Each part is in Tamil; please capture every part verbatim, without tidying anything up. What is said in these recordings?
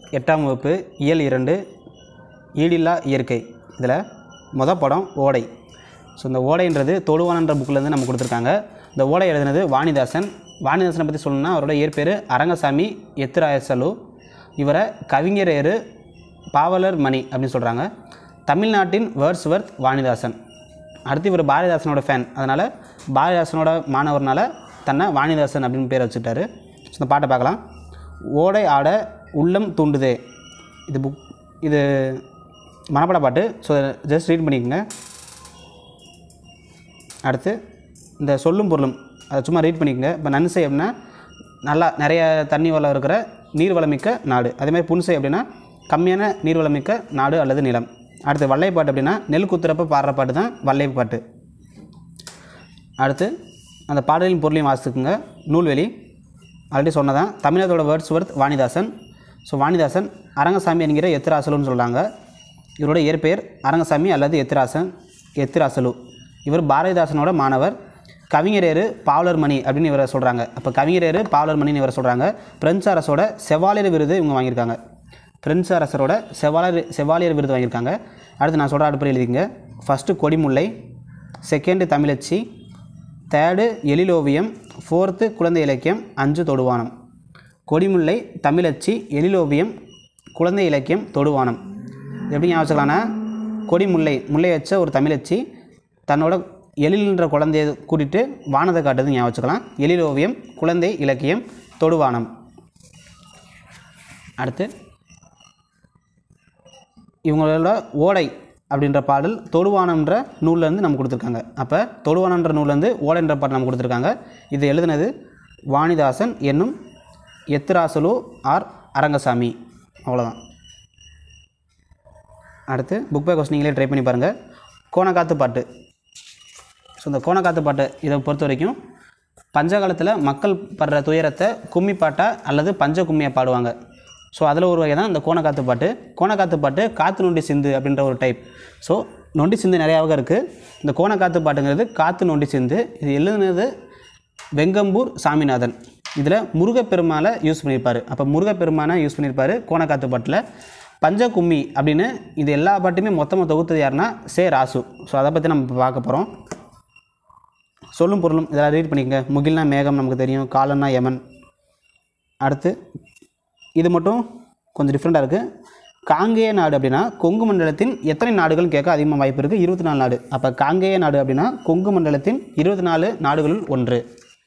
எட்டாம் வகுப்பு இயல் இரண்டு ஈடில்லா இயற்கை. இதில் மொதல் படம் ஓடை. ஸோ இந்த ஓடைன்றது தொடுவானன்ற புக்கிலேருந்து நம்ம கொடுத்துருக்காங்க. இந்த ஓடை எழுதினது வாணிதாசன். வாணிதாசனை பற்றி சொல்லணும்னா அவரோட இயற்பேர் அரங்கசாமி எத்திராயசலு. இவரை கவிஞரேறு பாவலர் மணி அப்படின்னு சொல்கிறாங்க. தமிழ்நாட்டின் வேர்ட்ஸ்வர்த் வாணிதாசன். அடுத்து இவர் பாரதிதாசனோட ஃபேன், அதனால் பாரதிதாசனோட மாணவர்னால தன்னை வாணிதாசன் அப்படின்னு பேர் வச்சுக்கிட்டாரு. ஸோ இந்த பாட்டை பார்க்கலாம். ஓடை ஆட உள்ளம் தூண்டுதே. இது புக் இது மனப்பாட பாட்டு. ஸோ ஜஸ்ட் ரீட் பண்ணிக்கோங்க. அடுத்து இந்த சொல்லும் பொருளும் அதை சும்மா ரீட் பண்ணிக்கோங்க. இப்போ நன்சை அப்படின்னா நல்லா நிறைய தண்ணி வளம் இருக்கிற நீர் வளமிக்க நாடு. அதேமாதிரி புன்சை அப்படின்னா கம்மியான நீர் வளமிக்க நாடு அல்லது நிலம். அடுத்து வல்லைப்பாட்டு அப்படின்னா நெல் குத்துறப்ப பாடுற பாட்டு தான் வல்லைப்பாட்டு. அடுத்து அந்த பாடலின் பொருளையும் வாசித்துக்குங்க. நூல்வெளி ஆல்ரெடி சொன்னதான். தமிழகத்தோட வேர்ட்ஸ்வர்த் வாணிதாசன். ஸோ வாணிதாசன் அரங்கசாமி என்கிற எத்திராசலுன்னு சொல்கிறாங்க. இவரோட இயற்பெயர் அரங்கசாமி அல்லது எத்திராசன் எத்திராசலு. இவர் பாரதிதாசனோட மாணவர். கவிஞரேறு பாவலர் மணி அப்படின்னு இவரை சொல்கிறாங்க. அப்போ கவிஞரேறு பாவலர் மணின்னு இவரை சொல்கிறாங்க. பிரெஞ்சு அரசோட செவாலியர் விருது இவங்க வாங்கியிருக்காங்க. பிரெஞ்சு அரசரோட செவாலியர் செவாலியர் விருது வாங்கியிருக்காங்க. அடுத்து நான் சொல்கிற அடுப்படி எழுதிங்க. First Kodimullai, second Tamizhachi, third Ezhiloviyam, fourth குழந்தை இலக்கியம், அஞ்சு தொடுவானம். கொடிமுல்லை, தமிழச்சி, எழிலோவியம், குழந்தை இலக்கியம், தொடுவானம். எப்படி ஞாபகம் வச்சுக்கலாம்னா கொடிமுல்லை முல்லை வச்ச ஒரு தமிழச்சி தன்னோட எழில்ன்ற குழந்தையை கூட்டிகிட்டு வானத்தை காட்டுறது ஞாபகம் வச்சுக்கலாம். எழிலோவியம், குழந்தை இலக்கியம், தொடுவானம். அடுத்து இவங்களோட ஓடை அப்படின்ற பாடல் தொடுவானம்ன்ற நூல்லேருந்து நம்ம கொடுத்துருக்காங்க. அப்போ தொடுவானன்ற நூல்லேருந்து ஓடைன்ற பாடல் நம்ம கொடுத்துருக்காங்க. இது எழுதுனது வாணிதாசன் என்னும் எத்திராசலு ஆர் அரங்கசாமி. அவ்வளோதான். அடுத்து புக் பை கொஸ்டின் நீங்களே ட்ரை பண்ணி பாருங்கள். கோணக்காத்து பாட்டு. ஸோ இந்த கோணக்காத்து பாட்டு இதை பொறுத்த வரைக்கும் பஞ்சகாலத்தில் மக்கள் படுற துயரத்தை கும்மி பாட்டா அல்லது பஞ்ச கும்மியாக பாடுவாங்க. ஸோ அதில் ஒரு வகை தான் இந்த கோணக்காத்து பாட்டு. கோணக்காத்து பாட்டு காற்று நொண்டி சிந்து அப்படின்ற ஒரு டைப். ஸோ நொண்டி சிந்து நிறையாவாக இருக்குது. இந்த கோணக்காத்து பாட்டுங்கிறது காற்று நொண்டி சிந்து. இது எழுதுனது வெங்கம்பூர் சாமிநாதன். இதில் முருகப்பெருமானை யூஸ் பண்ணியிருப்பார். அப்போ முருகப்பெருமானை யூஸ் பண்ணியிருப்பார் கோணக்காத்து பாட்டில். பஞ்ச கும்மி அப்படின்னு இது எல்லா பாட்டுமே மொத்தமாக தொகுத்தது யாருன்னா சே ராசு. ஸோ அதை பற்றி நம்ம இப்போ பார்க்க போகிறோம். சொல்லும் பொருளும் இதெல்லாம் ரீட் பண்ணிக்கங்க. முகில்னா மேகம் நமக்கு தெரியும், காலன்னா யமன். அடுத்து இது மட்டும் கொஞ்சம் டிஃப்ரெண்ட்டாக இருக்குது. காங்கேய நாடு அப்படின்னா கொங்கு மண்டலத்தின் எத்தனை நாடுகள் கேட்க அதிகமாக வாய்ப்பு இருக்குது? இருபத்தி நாலு நாடு. அப்போ காங்கேய நாடு அப்படின்னா கொங்கு மண்டலத்தின் இருபத்தி நாலு நாடுகளுள் ஒன்று.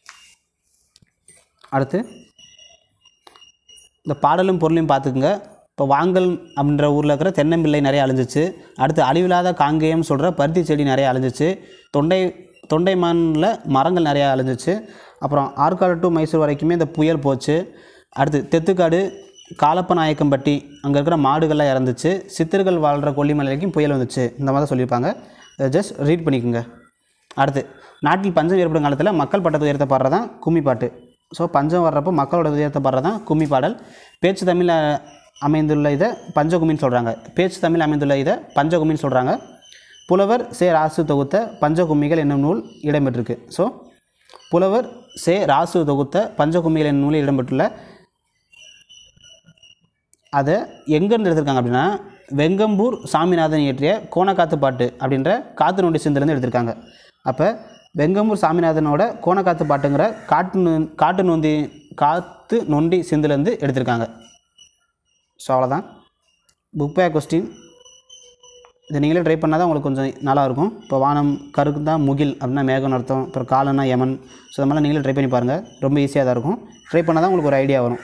அடுத்து இந்த பாடலும் பொருளையும் பார்த்துக்குங்க. இப்போ வாங்கல் அப்படின்ற ஊரில் இருக்கிற தென்னம்பிள்ளை நிறைய அழிஞ்சிச்சு. அடுத்து அழிவில்லாத காங்கேயம் சொல்கிற பருத்தி செடி நிறைய அழிஞ்சிச்சு. தொண்டை தொண்டைமானில் மரங்கள் நிறையா அழிஞ்சிச்சு. அப்புறம் ஆற்காடு டு மைசூர் வரைக்குமே இந்த புயல் போச்சு. அடுத்து தெத்துக்காடு காலப்பநாயக்கம்பட்டி அங்கே இருக்கிற மாடுகள்லாம் இறந்துச்சு. சித்தர்கள் வாழ்கிற கொல்லிமலை வரைக்கும் புயல் வந்துச்சு. இந்த மாதிரி சொல்லியிருப்பாங்க. ஜஸ்ட் ரீட் பண்ணிக்கோங்க. அடுத்து நாட்டில் பஞ்சம் ஏற்படும் காலத்தில் மக்கள் பட்ட துயரத்தை பாடுறதான் கும்மி பாட்டு. ஸோ பஞ்சம் வர்றப்போ மக்களோட துயரத்தை பாடுறதான் கும்மி பாடல். பேச்சு தமிழ் அமைந்துள்ள இதை பஞ்சகுமின்னு சொல்கிறாங்க. பேச்சு தமிழ் அமைந்துள்ள இதை பஞ்சகுமின்னு சொல்கிறாங்க. புலவர் சே ராசு தொகுத்த பஞ்சகும்மிகள் என்னும் நூல் இடம்பெற்றிருக்கு. ஸோ புலவர் சே ராசு தொகுத்த பஞ்சகும்மிகள் என்னும் நூலில் இடம்பெற்றுள்ள அதை எங்கேருந்து எடுத்திருக்காங்க அப்படின்னா வெங்கம்பூர் சாமிநாதன் இயற்றிய கோணக்காத்து பாட்டு அப்படின்ற காற்று நொண்டி சிந்துலேருந்து எடுத்திருக்காங்க. அப்போ வெங்கம்பூர் சாமிநாதனோட கோணக்காத்து பாட்டுங்கிற காட்டு காட்டு நொந்தி காற்று நொண்டி சிந்துலேருந்து எடுத்திருக்காங்க. ஸோ அவ்வளோதான். புக் பை கொஸ்டின் இதை நீங்களே ட்ரை பண்ணால் தான் உங்களுக்கு கொஞ்சம் நல்லாயிருக்கும். இப்போ வானம் கருக்கு தான் முகில் அப்படின்னா மேகம்னு அர்த்தம். அப்புறம் காலன்னா யமன். ஸோ அது மாதிரிலாம் நீங்களே ட்ரை பண்ணி பாருங்கள். ரொம்ப ஈஸியாக தான் இருக்கும். ட்ரை பண்ணால் தான் உங்களுக்கு ஒரு ஐடியா வரும்.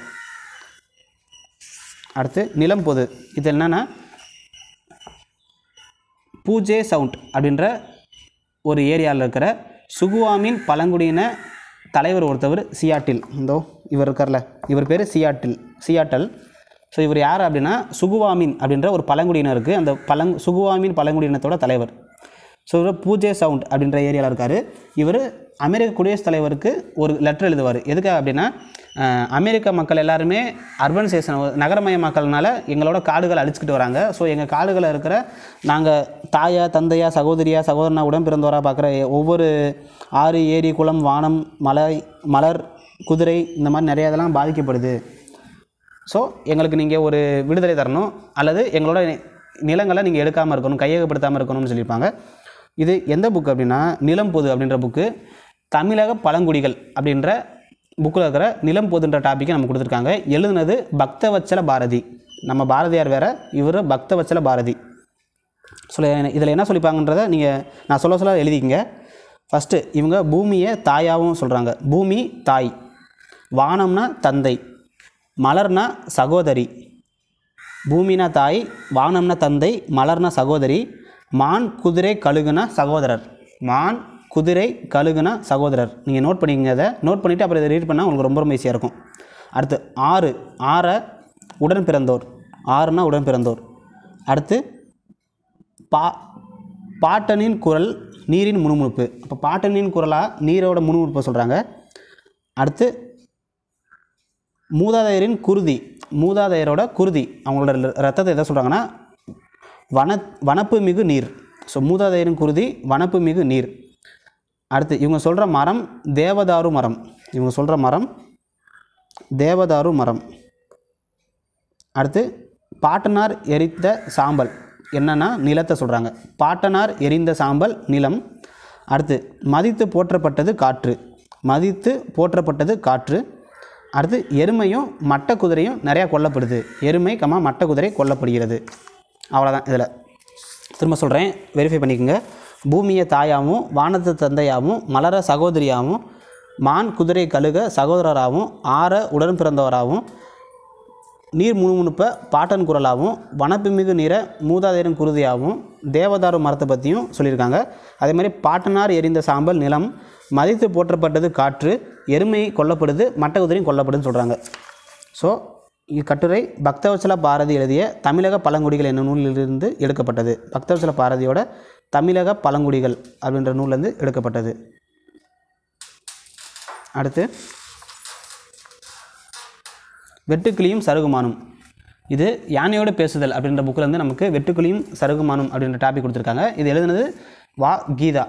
அடுத்து நிலம் பொது. இது என்னென்னா பூஜே சவுண்ட் அப்படின்ற ஒரு ஏரியாவில் இருக்கிற சுகுவாமின் பழங்குடியின தலைவர் ஒருத்தவர் சியாட்டில். இந்தோ இவர் இருக்கார்ல, இவர் பேர் சியாட்டில் சியாட்டல். ஸோ இவர் யார் அப்படின்னா சுகுவாமின் அப்படின்ற ஒரு பழங்குடியினர் இருக்குது. அந்த பழங் சுகுவாமின் பழங்குடியினத்தோட தலைவர். ஸோ இவர் பூஜே சவுண்ட் அப்படின்ற ஏரியாவில் இருக்கார். இவர் அமெரிக்க குடியரசுத் தலைவருக்கு ஒரு லெட்டர் எழுதுவார். எதுக்காக அப்படின்னா அமெரிக்க மக்கள் எல்லாருமே அர்பனைசேஷன் நகரமயமாக்கல்னால எங்களோட காடுகளை அழிச்சிக்கிட்டு வராங்க. ஸோ எங்கள் காடுகளில் இருக்கிற நாங்கள் தாயா தந்தையா சகோதரியா சகோதரனா உடன் பிறந்தவராக பார்க்குற ஒவ்வொரு ஆறு ஏரி குளம் வானம் மலை மலர் குதிரை இந்த மாதிரி நிறைய இதெல்லாம் பாதிக்கப்படுது. ஸோ எங்களுக்கு நீங்கள் ஒரு விடுதலை தரணும் அல்லது எங்களோட நிலங்களை நீங்கள் எடுக்காமல் இருக்கணும், கையகப்படுத்தாமல் இருக்கணும்னு சொல்லியிருப்பாங்க. இது எந்த புக்கு அப்படின்னா நிலம் பொது அப்படின்ற புக்கு. தமிழக பழங்குடிகள் அப்படின்ற புக்கில் இருக்கிற நிலம் பொதுன்ற டாப்பிக்கை நம்ம கொடுத்துருக்காங்க. எழுதுனது பக்தவத்சல பாரதி. நம்ம பாரதியார் வேறு, இவர் பக்தவத்சல பாரதி. சொல்ல இதில் என்ன சொல்லிப்பாங்கன்றதை நீங்கள் நான் சொல்ல சொல்ல எழுதிக்கிங்க. ஃபஸ்ட்டு இவங்க பூமியை தாயாகவும் சொல்கிறாங்க. பூமி தாய், வானம்னா தந்தை, மலர்னா சகோதரி. பூமினா தாய், வானம்னா தந்தை, மலர்னா சகோதரி, மான் குதிரை கழுகுனா சகோதரர். மான் குதிரை கழுகுனா சகோதரர். நீங்கள் நோட் பண்ணிக்கங்க. அதை நோட் பண்ணிவிட்டு அப்புறம் இதை ரீட் பண்ணால் உங்களுக்கு ரொம்ப ரொம்ப ஈஸியாக இருக்கும். அடுத்து ஆறு, ஆறை உடன் பிறந்தோர். ஆறுனா உடன் பிறந்தோர். அடுத்து பா பாட்டனின் குரல் நீரின் முணுமுணுப்பு. அப்போ பாட்டனின் குரலாக நீரோட முணுமுணுப்பை சொல்கிறாங்க. அடுத்து மூதாதையரின் குருதி. மூதாதையரோட குருதி, அவங்களோட ரத்தத்தை எதை சொல்கிறாங்கன்னா வன வனப்பு மிகு நீர். ஸோ மூதாதையரின் குருதி வனப்பு மிகு நீர். அடுத்து இவங்க சொல்கிற மரம் தேவதாரு மரம். இவங்க சொல்கிற மரம் தேவதாரு மரம். அடுத்து பாட்டனார் எரித்த சாம்பல் என்னன்னா நிலத்தை சொல்கிறாங்க. பாட்டனார் எரிந்த சாம்பல் நிலம். அடுத்து மதித்து போற்றப்பட்டது காற்று. மதித்து போற்றப்பட்டது காற்று. அடுத்து எருமையும் மட்ட குதிரையும் நிறையா கொல்லப்படுது. எருமை கம்மா மட்ட குதிரை கொல்லப்படுகிறது. அவ்வளோதான். இதில் திரும்ப சொல்கிறேன், வெரிஃபை பண்ணிக்கோங்க. பூமியை தாயாகவும், வானத்தை தந்தையாகவும், மலர சகோதரியாகவும், மான் குதிரை கழுக சகோதரராகவும், ஆற உடன் பிறந்தவராகவும், நீர் முணுமுணுப்பை பாட்டன் குரலாகவும், வனப்பு மிகு நீரை மூதாதையரின் குருதியாகவும், தேவதாரு மரத்தை பற்றியும் சொல்லியிருக்காங்க. அதே மாதிரி பாட்டனார் எரிந்த சாம்பல் நிலம், மதித்து போற்றப்பட்டது காற்று, எருமை கொல்லப்படுது, மட்ட குதிரையும் கொல்லப்படுதுன்னு சொல்கிறாங்க. ஸோ இக்கட்டுரை பக்தவத்சல பாரதி எழுதிய தமிழக பழங்குடிகள் என்னும் நூலிலிருந்து எடுக்கப்பட்டது. பக்தவத்சல பாரதியோட தமிழக பழங்குடிகள் அப்படின்ற நூல்லேருந்து எடுக்கப்பட்டது. அடுத்து வெட்டுக்கிளியும் சருகுமானும். இது யானையோடு பேசுதல் அப்படின்ற புக்கில் வந்து நமக்கு வெட்டுக்கிளியும் சருகுமானும் அப்படின்ற டாபிக் கொடுத்துருக்காங்க. இது எழுதுனது வா கீதா.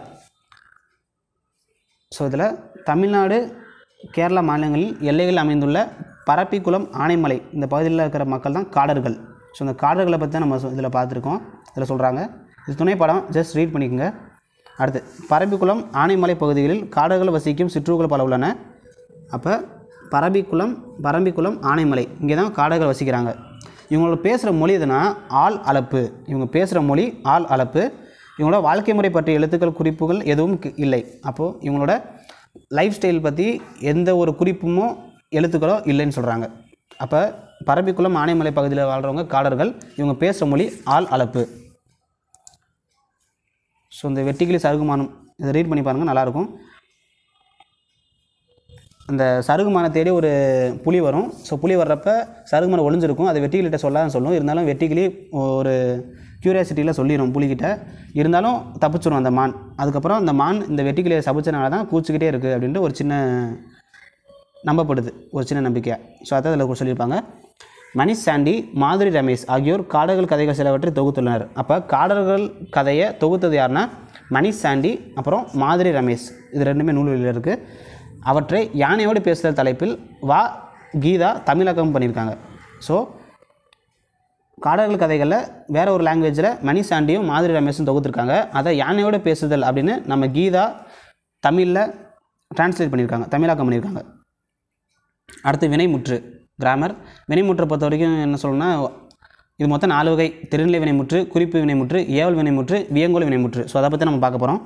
ஸோ இதில் தமிழ்நாடு கேரளா மாநிலங்களில் எல்லைகளில் அமைந்துள்ள பரப்பிக்குளம், ஆனைமலை இந்த பகுதியில் இருக்கிற மக்கள் தான் காடர்கள். ஸோ இந்த காடர்களை பற்றி தான் நம்ம இதில் பார்த்துருக்கோம். இதில் சொல்கிறாங்க. இது துணை படம், ஜஸ்ட் ரீட் பண்ணிக்கோங்க. அடுத்து பரப்பிக்குளம், ஆனைமலை பகுதிகளில் காடர்கள் வசிக்கும் சிற்றூர்கள் பல உள்ளன. அப்போ பரம்பிக்குளம் பரம்பிக்குளம் ஆனைமலை இங்கே தான் காடர்கள் வசிக்கிறாங்க. இவங்களோட பேசுகிற மொழி எதுனா ஆள் அளப்பு. இவங்க பேசுகிற மொழி ஆள் அளப்பு. இவங்களோட வாழ்க்கை முறை பற்றிய எழுத்துக்கள் குறிப்புகள் எதுவும் இல்லை. அப்போது இவங்களோட லைஃப் ஸ்டைல் பற்றி எந்த ஒரு குறிப்புமோ எழுத்துக்களோ இல்லைன்னு சொல்கிறாங்க. அப்போ பரம்பிக்குளம் ஆனைமலை பகுதியில் வாழ்கிறவங்க காடர்கள். இவங்க பேசுகிற மொழி ஆள் அளப்பு. ஸோ இந்த வெட்டுக்கிளி சருகுமானம் இதை ரீட் பண்ணி பாருங்கள், நல்லாயிருக்கும். அந்த சருகுமானை தேடி ஒரு புலி வரும். ஸோ புலி வர்றப்ப சருகுமானை ஒளிஞ்சிருக்கும். அதை வெட்டுக்கிளிட்ட சொல்லாத சொல்லும். இருந்தாலும் வெட்டுக்கிளி ஒரு க்யூரியாசிட்டியில் சொல்லிடும் புலிக்கிட்ட. இருந்தாலும் தப்பிச்சிடும் அந்த மான். அதுக்கப்புறம் அந்த மான் இந்த வெட்டுக்கிளியை சபிச்சனால தான் கூச்சிக்கிட்டே இருக்குது அப்படின்ட்டு ஒரு சின்ன நம்பப்படுது, ஒரு சின்ன நம்பிக்கையாக. ஸோ அதை அதில் சொல்லியிருப்பாங்க. மணிஷ் சாண்டி, மாதுரி ரமேஷ் ஆகியோர் காடர்கள் கதைகள் சிலவற்றை தொகுத்துள்ளனர். அப்போ காடர்கள் கதையை தொகுத்தது யாருன்னா மணிஷ் சாண்டி, அப்புறம் மாதுரி ரமேஷ். இது ரெண்டுமே நூல்களில் இருக்குது. அவற்றை யானையோடு பேசுதல் தலைப்பில் வா கீதா தமிழகம் பண்ணியிருக்காங்க. ஸோ காடர்கள் கதைகளில் வேறு ஒரு லாங்குவேஜில் மணிஷ் சாண்டியும் மாதுரி ரமேஷும் தொகுத்துருக்காங்க. அதை யானையோடு பேசுதல் அப்படின்னு நம்ம கீதா தமிழில் டிரான்ஸ்லேட் பண்ணியிருக்காங்க, தமிழாக்கம் பண்ணியிருக்காங்க. அடுத்து வினைமுற்று கிராமர். வினைமுற்றை பொறுத்த வரைக்கும் என்ன சொல்லணும்னா இது மொத்தம் நாலு வகை. திருநிலை வினைமுற்று, குறிப்பு வினைமுற்று, ஏவல் வினைமுற்று, வியங்கோல் வினைமுற்று. ஸோ அதை பற்றி நம்ம பார்க்க போகிறோம்.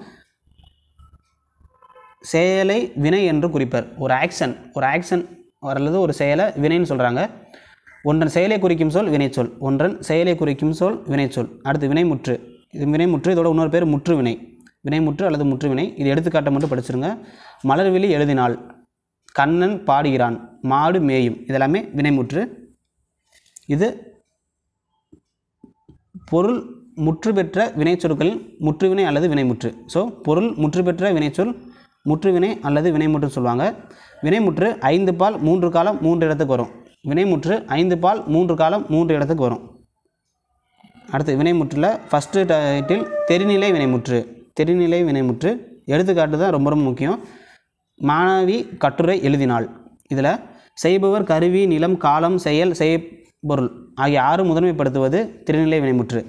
செயலை வினை என்று குறிப்பர். ஒரு ஆக்ஷன் ஒரு ஆக்ஷன் அல்லது ஒரு செயலை வினைன்னு சொல்கிறாங்க. ஒன்றன் செயலை குறிக்கும் சொல் வினைச்சொல். ஒன்றன் செயலை குறிக்கும் சொல் வினைச்சொல். அடுத்து வினைமுற்று. இது வினைமுற்று. இதோட இன்னொரு பேர் முற்று வினை. வினைமுற்று அல்லது முற்று வினை. இது எடுத்துக்காட்டை மட்டும் படிச்சிருங்க. மலர்விழி எழுதினாள், கண்ணன் பாடுகிறான், மாடு மேயும். இதெல்லாமே வினைமுற்று. இது பொருள் முற்று பெற்ற வினைச்சொற்களில் முற்றுவினை அல்லது வினைமுற்று. ஸோ பொருள் முற்று பெற்ற வினைச்சொல் முற்றுவினை அல்லது வினைமுற்று சொல்லுவாங்க. வினைமுற்று ஐந்து பால் மூன்று காலம் மூன்று இடத்துக்கு வரும். வினைமுற்று ஐந்து பால் மூன்று காலம் மூன்று இடத்துக்கு வரும். அடுத்து வினைமுற்றில் ஃபஸ்ட்டு டைட்டில் தெரிநிலை வினைமுற்று. தெரிநிலை வினைமுற்று எடுத்துக்காட்டு தான் ரொம்ப ரொம்ப முக்கியம். மாணவி கட்டுரை எழுதினாள். இதில் செய்பவர், கருவி, நிலம், காலம், செயல், செய்பொருள் ஆகிய ஆறு முதன்மைப்படுத்துவது திருநிலை வினைமுற்று.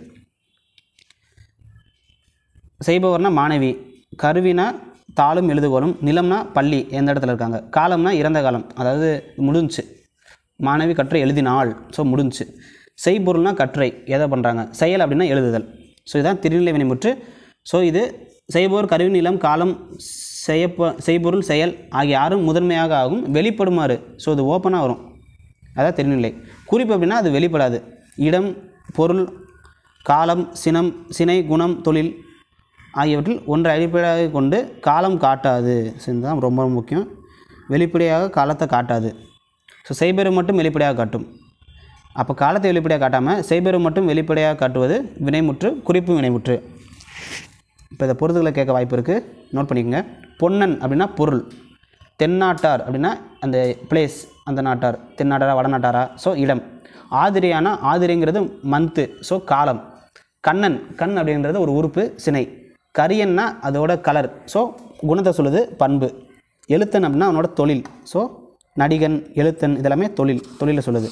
செய்பவர்னா மாணவி, கருவினா தாளும் எழுதுகோலும், நிலம்னா பள்ளி எந்த இடத்துல இருக்காங்க, காலம்னா இறந்த காலம் அதாவது முடிஞ்சு, மாணவி கற்றை எழுதினாள் ஸோ முடிஞ்சு. செய்பொருள்னா கற்றை எதை பண்ணுறாங்க, செயல் அப்படின்னா எழுதுதல். ஸோ இதுதான் திருநிலை வினைமுற்று. ஸோ இது செய்பவர், கருவி, நிலம், காலம், செய்யப்ப செய்பொருள், செயல் ஆகிய ஆறும் முதன்மையாக ஆகும், வெளிப்படுமாறு. ஸோ இது ஓப்பனாக வரும், அதான் திருநிலை. குறிப்பு அப்படின்னா அது வெளிப்படாது. இடம், பொருள், காலம், சினம், சினை, குணம், தொழில் ஆகியவற்றில் ஒன்றை அடிப்படையாக கொண்டு காலம் காட்டாது. ஸோ இதுதான் ரொம்ப முக்கியம். வெளிப்படையாக காலத்தை காட்டாது. ஸோ செய்பெரு மட்டும் வெளிப்படையாக காட்டும். அப்போ காலத்தை வெளிப்படையாக காட்டாமல் செய்பெரு மட்டும் வெளிப்படையாக காட்டுவது வினைமுற்று, குறிப்பு வினைமுற்று. இப்போ இதை பொறுத்துக்களை கேட்க வாய்ப்பு இருக்குது, நோட் பண்ணிக்கோங்க. பொன்னன் அப்படின்னா பொருள், தென்னாட்டார் அப்படின்னா அந்த பிளேஸ், அந்த நாட்டார், தென்னாட்டாரா வடநாட்டாரா, ஸோ இடம். ஆதிரியானா ஆதிரிங்கிறது மந்த்து, ஸோ காலம். கண்ணன், கண் அப்படிங்கிறது ஒரு உறுப்பு, சினை. கரியன்னா அதோட கலர், ஸோ குணத்தை சொல்லுது, பண்பு. எழுத்தன் அப்படின்னா அவனோட தொழில், ஸோ நடிகன், எழுத்தன் இதெல்லாமே தொழில், தொழிலை சொல்லுது.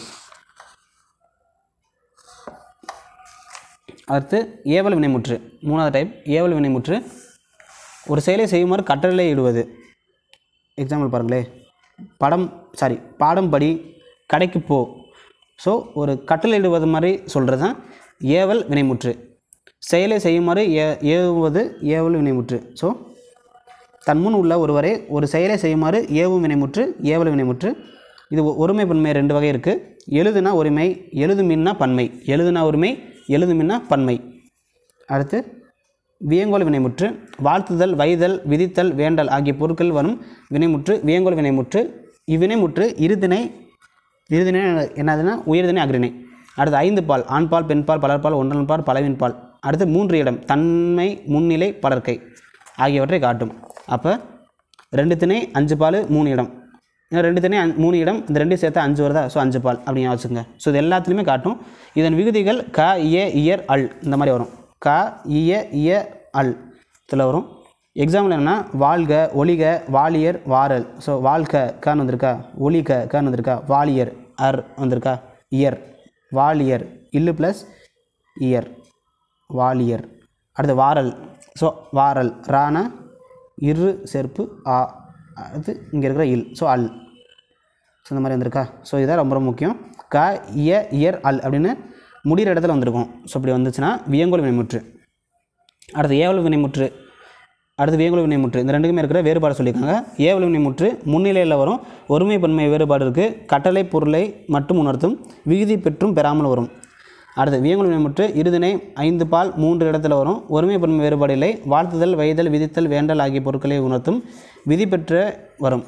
அடுத்து ஏவல் வினைமுற்று, மூணாவது டைப் ஏவல் வினைமுற்று. ஒரு செயலை செய்யுமாறு கட்டளை இடுவது. எக்ஸாம்பிள் பாருங்களே, படம் சாரி பாடம் படி, கடைக்கு போ. ஸோ ஒரு கட்டளை இடுவது மாதிரி சொல்கிறது தான் ஏவல் வினைமுற்று. செயலை செய்யுமாறு ஏ ஏவுவது ஏவல் வினைமுற்று. ஸோ தன்முன் உள்ள ஒருவரை ஒரு செயலை செய்யுமாறு ஏவும் வினைமுற்று ஏவல் வினைமுற்று. இது ஒருமை பன்மை ரெண்டு வகை இருக்குது. எழுதுனா ஒருமை, எழுதுமின்னா பன்மை. எழுதுனா ஒருமை, எழுதுமின்னா பன்மை. அடுத்து வியங்கோல் வினைமுற்று. வாழ்த்துதல், வைதல், விதித்தல், வேண்டல் ஆகிய பொருட்கள் வரும் வினைமுற்று வியங்கோல் வினைமுற்று. இவ்வினைமுற்று இருதிணை, இருதிணை என்னதுன்னா உயர்திணை, அக்ரிணை. அடுத்து ஐந்து பால், ஆண்பால், பெண்பால், பலர்பால், ஒன்றன்பால், பலவின்பால். அடுத்து மூன்று இடம், தன்மை, முன்னிலை, படற்கை ஆகியவற்றை காட்டும். அப்போ ரெண்டு திணை அஞ்சு பால் மூணு இடம், ரெண்டு திணை மூணு இடம், இந்த ரெண்டு சேர்த்தா அஞ்சு வருதா, ஸோ அஞ்சு பால் அப்படின்னு வச்சுக்கோங்க. ஸோ இது எல்லாத்துலேயுமே காட்டும். இதன் விகுதிகள் க, இய, இயர், அல் இந்த மாதிரி வரும். க, இய, இய, அல் இதில் வரும். எக்ஸாம்பிள் என்னென்னா வாழ்க, ஒளிக, வாலியர், வாரல். ஸோ வாழ்க கான்னு வந்திருக்கா, ஒளிக கான்னு வந்திருக்கா, வாலியர் அர் வந்திருக்கா, இயர் வாலியர், இல்லு ப்ளஸ் இயர் வாலியர். அடுத்து வாரல், ஸோ வாரல் ரான இரு சேர்ப்பு ஆ, அது இங்கே இருக்கிற இல், ஸோ அல். ஸோ இந்த மாதிரி வந்திருக்கா. ஸோ இதான் ரொம்ப ரொம்ப முக்கியம். க, இய, இயர், அல் அப்படின்னு முடிகிற இடத்துல வந்திருக்கும். ஸோ இப்படி வந்துச்சுன்னா வியங்கோல் வினைமுற்று. அடுத்து ஏவல் வினைமுற்று. அடுத்து வியங்கோல் வினைமுற்று. இந்த ரெண்டுக்குமே இருக்கிற வேறுபாடு சொல்லியிருக்காங்க. ஏவல் வினைமுற்று முன்னிலையில் வரும், ஒருமை பன்மை வேறுபாடு இருக்குது, கட்டளை பொருளை மட்டும் உணர்த்தும், விகுதி பெற்றும் பெறாமல் வரும். அடுத்து வியங்கோல் வினைமுற்று இருதிணை ஐந்து பால் மூன்று இடத்துல வரும், ஒருமை பன்மை வேறுபாடு இல்லை, வாழ்த்துதல், வைதல், விதித்தல், வேண்டல் ஆகிய பொருட்களை உணர்த்தும், விதி பெற்ற வரும்.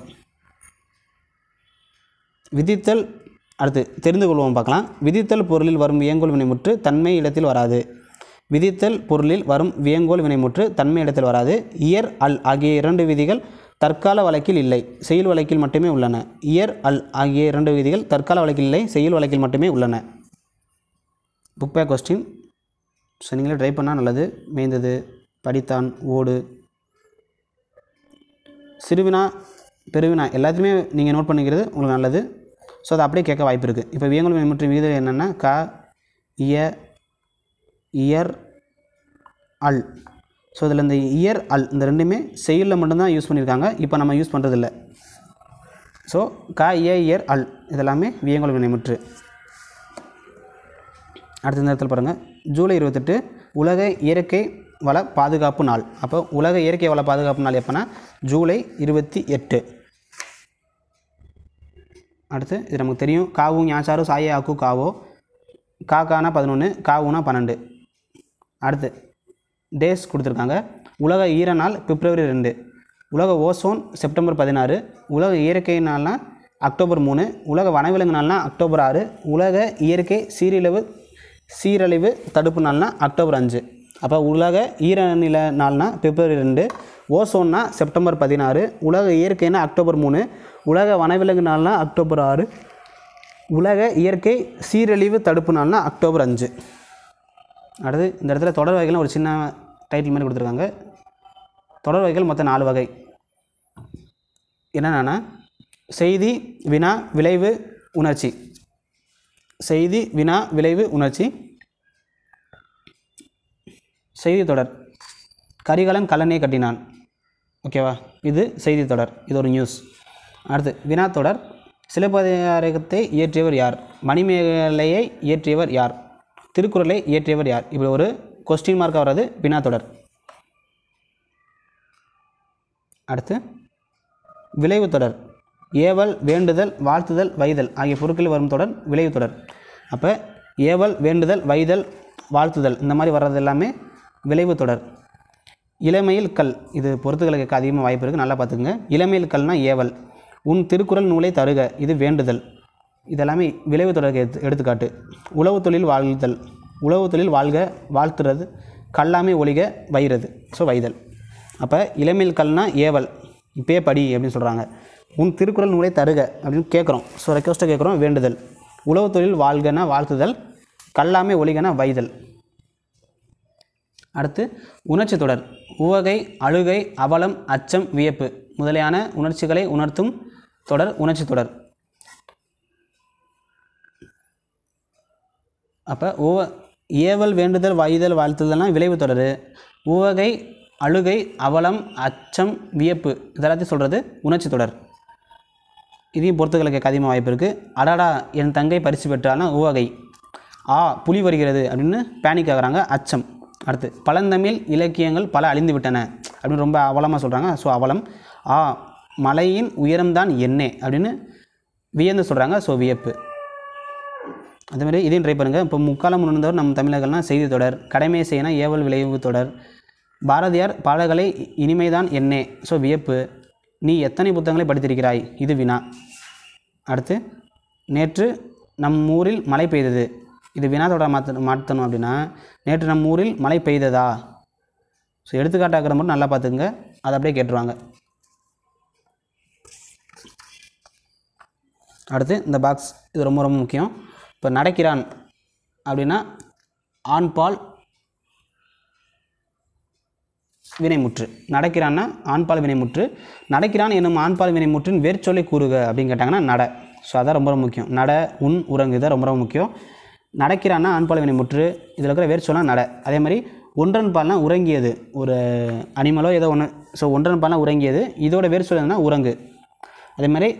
விதித்தல் அடுத்து தெரிந்து கொள்வோம் பார்க்கலாம். விதித்தல் பொருளில் வரும் வியங்கோல் வினைமுற்று தன்மை இடத்தில் வராது. விதித்தல் பொருளில் வரும் வியங்கோல் வினைமுற்று தன்மை இடத்தில் வராது. இயர், அல் ஆகிய இரண்டு விதிகள் தற்கால வழக்கில் இல்லை, செயல் வழக்கில் மட்டுமே உள்ளன. இயர், அல் ஆகிய இரண்டு விதிகள் தற்கால வழக்கில் இல்லை, செயல் வழக்கில் மட்டுமே உள்ளன. Book back question. ஸோ நீங்களே ட்ரை பண்ணால் நல்லது. மேய்ந்தது, படித்தான், ஓடு, சிறுவினா பெருவினா எல்லாத்தையுமே நீங்கள் நோட் பண்ணிக்கிறது உங்களுக்கு நல்லது. ஸோ அதை அப்படியே கேட்க வாய்ப்பு இருக்குது. இப்போ வியங்கோல் வினைமுற்று விகிதம் என்னென்னா க, இய, இயர், அல். ஸோ இதில் இந்த இயர், அல் இந்த ரெண்டுமே செயலில் மட்டும்தான் யூஸ் பண்ணியிருக்காங்க, இப்போ நம்ம யூஸ் பண்ணுறதில்ல. ஸோ க, இய, இயர், அல் இதெல்லாமே வியங்கோல் வினைமுற்று. அடுத்த நேரத்தில் பாருங்கள், ஜூலை இருபத்தெட்டு உலக இயற்கை வள பாதுகாப்பு நாள். அப்போ உலக இயற்கை வள பாதுகாப்பு நாள் எப்போனா ஜூலை இருபத்தி எட்டு. அடுத்து இது நமக்கு தெரியும், காவு ஞாசாரு சாய ஆக்கு காவோ, காக்கானா பதினொன்று, காவுனா பன்னெண்டு. அடுத்து டேஸ் கொடுத்துருக்காங்க. உலக ஈர நாள் பிப்ரவரி ரெண்டு, உலக ஓசோன் செப்டம்பர் பதினாறு, உலக இயற்கை நாள்னா அக்டோபர் மூணு, உலக வனவிலங்கு நாள்னா அக்டோபர் ஆறு, உலக இயற்கை சீரழிவு சீரழிவு தடுப்பு நாள்னா அக்டோபர் அஞ்சு. அப்போ உலக ஈரநில நாள்னா பிப்ரவரி ரெண்டு, ஓசோன்னா செப்டம்பர் பதினாறு, உலக இயற்கைனா அக்டோபர் மூணு, உலக வனவிலங்கு நாள்னா அக்டோபர் ஆறு, உலக இயற்கை சீரழிவு தடுப்பு நாள்னா அக்டோபர் அஞ்சு. அடுத்து இந்த இடத்துல தொடர் வகைகள் ஒரு சின்ன டைட்டில் மாதிரி கொடுத்துருக்காங்க. தொடர் வகைகள் மொத்தம் நாலு வகை. என்னென்னா செய்தி வினா விளைவு உணர்ச்சி. செய்தி வினா விளைவு உணர்ச்சி. செய்தி தொடர் கரிகாலன் கல்லணையை கட்டினான். ஓகேவா, இது செய்தி தொடர், இது ஒரு நியூஸ். அடுத்து வினா தொடர் சிலப்பதிகாரத்தை இயற்றியவர் யார்? மணிமேகலையை இயற்றியவர் யார்? திருக்குறளை இயற்றியவர் யார்? இப்படி ஒரு கொஸ்டின் மார்க்காக வர்றது வினா தொடர். அடுத்து விளைவு தொடர் ஏவல் வேண்டுதல் வாழ்த்துதல் வைதல் ஆகிய பொருட்களில் வரும் தொடர் விளைவு தொடர். அப்போ ஏவல் வேண்டுதல் வைதல் வாழ்த்துதல் இந்த மாதிரி வர்றது எல்லாமே விளைவு தொடர். இளமையில் கல், இது பொறுத்துகளுக்கு அதிகமாக வாய்ப்பு இருக்குது, நல்லா பார்த்துக்குங்க. இளமையில் கல்னா ஏவல். உன் திருக்குறள் நூலை தருக, இது வேண்டுதல். இதெல்லாமே விளைவு தொடருக்கு எடுத்து எடுத்துக்காட்டு. உழவு தொழில் வாழ்தல், உழவு தொழில் வாழ்க வாழ்த்துறது, கல்லாமை ஒழிக வைகிறது, ஸோ வைதல். அப்போ இளமையில் கல்னா ஏவல், இப்பயே படி அப்படின்னு சொல்கிறாங்க. உன் திருக்குறள் நூலை தருக அப்படின்னு கேட்குறோம், ஸோ ரெக்வஸ்ட்டை கேட்குறோம், வேண்டுதல். உழவு தொழில் வாழ்கனா வாழ்த்துதல், கல்லாமை ஒழிகனா வைதல். அடுத்து உணர்ச்சி தொடர் உவகை அழுகை அவலம் அச்சம் வியப்பு முதலியான உணர்ச்சிகளை உணர்த்தும் தொடர் உணர்ச்சி தொடர். அப்போ உவ ஏவல் வேண்டுதல் வைதல் வாழ்த்துதல்னால் விளைவு தொடர். உவகை அழுகை அவலம் அச்சம் வியப்பு இதெல்லாத்தையும் சொல்கிறது உணர்ச்சி தொடர். இதையும் பொறுத்துகளுக்கு அதிகமாக வாய்ப்பு இருக்குது. அடாடா என் தங்கை பரிசு பெற்றால்னா உவகை. ஆ புலி வருகிறது அப்படின்னு பேனிக் ஆகுறாங்க, அச்சம். அடுத்து பழந்தமிழ் இலக்கியங்கள் பல அழிந்து விட்டன அப்படின்னு ரொம்ப அவலமாக சொல்கிறாங்க, ஸோ அவலம். ஆ மலையின் உயரம்தான் என்னே அப்படின்னு வியந்து சொல்கிறாங்க, ஸோ வியப்பு. அதேமாதிரி இதையும் ட்ரை பண்ணுங்கள். இப்போ முக்காலம் உணர்ந்தவர் நம் தமிழர்கள்னால் செய்தி தொடர். கடமை செய்யனா ஏவல் விளைவு தொடர். பாரதியார் பாடல்களை இனிமைதான் என்னே, ஸோ வியப்பு. நீ எத்தனை புத்தகங்களை படித்திருக்கிறாய், இது வினா. அடுத்து நேற்று நம் ஊரில் மழை பெய்தது, இது வினா தொடர் மாற்ற மாற்றணும் அப்படின்னா நேற்று நம் ஊரில் மழை பெய்ததா. ஸோ எடுத்துக்காட்டாக்கிற மட்டும் நல்லா பார்த்துக்குங்க, அதை அப்படியே கேட்டுருவாங்க. அடுத்து இந்த பாக்ஸ், இது ரொம்ப ரொம்ப முக்கியம். இப்போ நடக்கிறான் அப்படின்னா ஆண்பால் வினைமுற்று. நடக்கிறான்னா ஆண்பால் வினைமுற்று. நடக்கிறான் என்னும் ஆண்பால் வினைமுற்றின் வேர்ச்சொல்லை கூறுக அப்படின்னு கேட்டாங்கன்னா நட. ஸோ அதான் ரொம்ப ரொம்ப முக்கியம். நட உன் உறங்கு இதான் ரொம்ப ரொம்ப முக்கியம். நடக்கிறான்னா ஆண்பால் வினைமுற்று, இதில் இருக்கிற வேர்ச்சொல்லாம் நட. அதே மாதிரி ஒன்றன் பால்னா உறங்கியது, ஒரு அனிமலோ ஏதோ ஒன்று. ஸோ ஒன்றன் பால்னா உறங்கியது, இதோட வேர்ச்சொல் என்னன்னா உறங்கு. அதே மாதிரி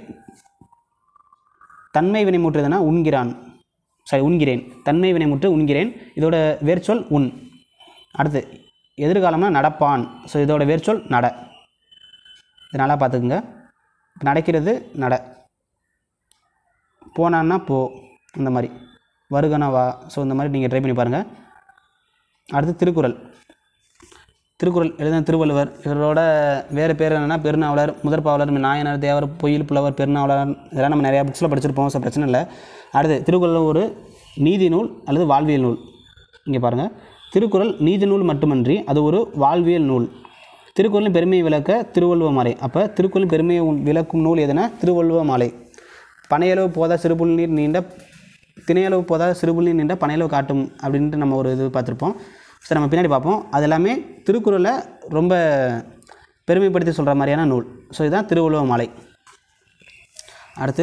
தன்மை வினைமுற்று எதுனா உண்கிறான், சாரி உண்கிறேன். தன்மை வினைமுற்று உண்கிறேன், இதோட வேர்ச்சொல் உண். அடுத்து எதிர்காலம்னா நடப்பான், ஸோ இதோட வேர்ச்சொல் நட. இது நல்லா பார்த்துக்குங்க. நடக்கிறது நட, போனான்னா போ, இந்த மாதிரி வருகனா வா. ஸோ இந்த மாதிரி நீங்கள் ட்ரை பண்ணி பாருங்கள். அடுத்து திருக்குறள். திருக்குறள் எழுதின திருவள்ளுவர். இவரோட வேறு பேர் என்னென்னா பெருநாவலர், முதற்பாவலர், நாயனார், தேவர், பொய்யில் புலவர், பெருநாவலர், இதெல்லாம் நம்ம நிறையா புக்ஸில் படிச்சிருப்போம், ஸோ பிரச்சனை இல்லை. அடுத்து திருக்குறள் ஒரு நீதி நூல் அல்லது வாழ்வியல் நூல். இங்கே பாருங்கள், திருக்குறள் நீதி நூல் மட்டுமன்றி அது ஒரு வாழ்வியல் நூல். திருக்குறளின் பெருமையை விளக்க திருவள்ளுவ மாலை. அப்போ திருக்குறளின் பெருமையை விளக்கும் நூல் எதுனா திருவள்ளுவ மாலை. பனையளவு போதா சிறுபுல் நீர் நீண்ட திணையளவு போதா சிறுபுல் நீர் நீண்ட பனையளவு காட்டும் அப்படின்ட்டு நம்ம ஒரு இது பார்த்துருப்போம். ஸோ நம்ம பின்னாடி பார்ப்போம். அது எல்லாமே திருக்குறளை ரொம்ப பெருமைப்படுத்தி சொல்கிற மாதிரியான நூல். ஸோ இதுதான் திருவள்ளுவ மாலை. அடுத்து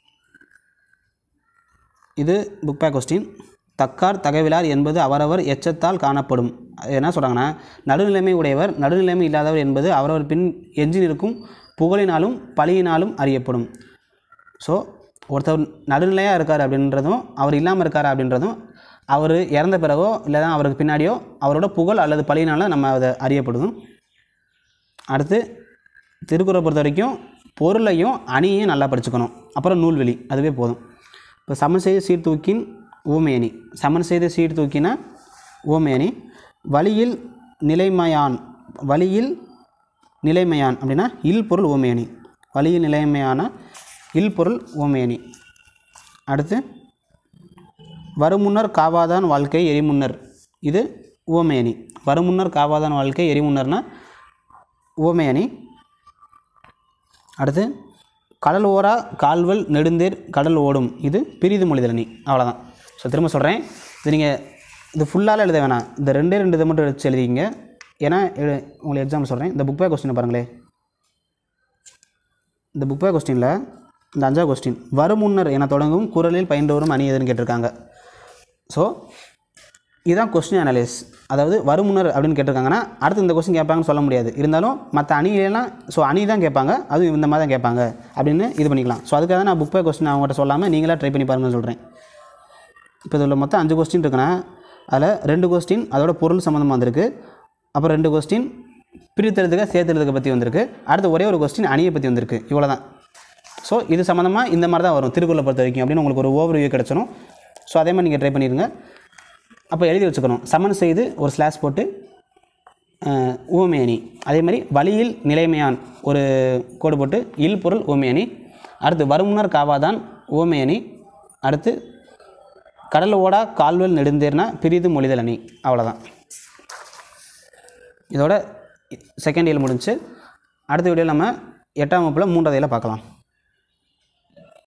இது புக் பேக் கொஸ்டின். தக்கார் தகவிலார் என்பது அவரவர் எச்சத்தால் காணப்படும். என்ன சொல்கிறாங்கன்னா, நடுநிலைமை உடையவர் நடுநிலைமை இல்லாதவர் என்பது அவரவர் பின் எஞ்சி நிற்கும் புகழினாலும் பழியினாலும் அறியப்படும். ஸோ ஒருத்தர் நடுநிலையாக இருக்கார் அப்படின்றதும் அவர் இல்லாமல் இருக்கார் அப்படின்றதும் அவர் இறந்த பிறகோ இல்லை தான் அவருக்கு பின்னாடியோ அவரோட புகழ் அல்லது பழியினால் நம்ம அதை அறியப்படும். அடுத்து திருக்குறளை பொறுத்த வரைக்கும் பொருளையும் அணியையும் நல்லா படிச்சுக்கணும். அப்புறம் நூல்வெளி, அதுவே போதும். இப்போ சமன் செய்து சீர்தூக்கின் ஊமையணி. சமன் செய்து சீர்தூக்கினா ஊமையணி. வழியில் நிலைமையான், வழியில் நிலைமையான் அப்படின்னா இல் பொருள் ஊமையணி. வழியில் நிலைமையான இல் பொருள் ஊமையணி. அடுத்து வருமுன்னர் காவாதான் வாழ்க்கை எரிமுன்னர், இது உவமையணி. வருமுன்னர் காவாதான் வாழ்க்கை எரிமுன்னர்னா உவமையணி. அடுத்து கடல் ஓரா கால்வல் நெடுந்தேர் கடல் ஓடும், இது பிரிது மொழிதலணி. அவ்வளோதான். ஸோ திரும்ப சொல்கிறேன், இது நீங்கள் இது ஃபுல்லால் எழுத வேணாம், இந்த ரெண்டே ரெண்டு இதை மட்டும் வச்சு எழுதிங்க. ஏன்னா உங்களுக்கு எக்ஸாம்பிள் சொல்கிறேன். இந்த புக் பேக் கொஸ்டினை பாருங்களேன். இந்த புக் பேக் கொஸ்டினில் இந்த அஞ்சாவது கொஸ்டின் வருமுன்னர் என தொடங்கும் குறளில் பயின்று வரும் அணி எதுன்னு கேட்டிருக்காங்க. ஸோ இதுதான் கொஸ்டின் அனலைஸ். அதாவது வருமுன்னர் அப்படின்னு கேட்டிருக்காங்கன்னா அடுத்து இந்த கொஸ்டின் கேட்பாங்கன்னு சொல்ல முடியாது. இருந்தாலும் மற்ற அணியெல்லாம் ஸோ அணி தான் கேட்பாங்க, அதுவும் இந்த மாதிரி தான் கேட்பாங்க அப்படின்னு இது பண்ணிக்கலாம். ஸோ அதுக்காக தான் நான் புக் பை கொஸ்டின் அவங்ககிட்ட சொல்லாமல் நீங்களாக ட்ரை பண்ணி பாருங்கன்னு சொல்கிறேன். இப்போ இதில் மொத்தம் அஞ்சு கொஸ்டின் இருக்குன்னா அதில் ரெண்டு கொஸ்டின் அதோட பொருள் சம்மந்தமாக வந்திருக்கு. அப்புறம் ரெண்டு கொஸ்டின் பிரித்தெழுதுக சேர்த்தெழுதுக பற்றி வந்திருக்கு. அடுத்து ஒரே ஒரு கொஸ்டின் அணியை பற்றி வந்திருக்கு. இவ்வளோ தான். ஸோ இது சம்மந்தமாக இந்த மாதிரி தான் வரும் திருக்குறளை பொறுத்த வரைக்கும் அப்படின்னு உங்களுக்கு ஒரு ஓவர் வியூ கிடச்சிடும். ஸோ அதே மாதிரி நீங்கள் ட்ரை பண்ணிடுங்க. அப்போ எழுதி வச்சுக்கணும், சமன் செய்து ஒரு ஸ்லாஷ் போட்டு ஊமை அணி. அதே மாதிரி வழியில் நிலைமையான் ஒரு கோடு போட்டு இல் பொருள் ஊமை அணி. அடுத்து வருமுன்னர் காவாதான் ஊமை அணி. அடுத்து கடல் ஓடா கால்வல் நெடுந்தேர்னா பிரிது மொழிதல் அணி. அவ்வளோதான். இதோட செகண்ட் இயல் முடிஞ்சு. அடுத்த வீடியோவில் நம்ம எட்டாம் வகுப்பில் மூன்றாவது இயலை பார்க்கலாம்.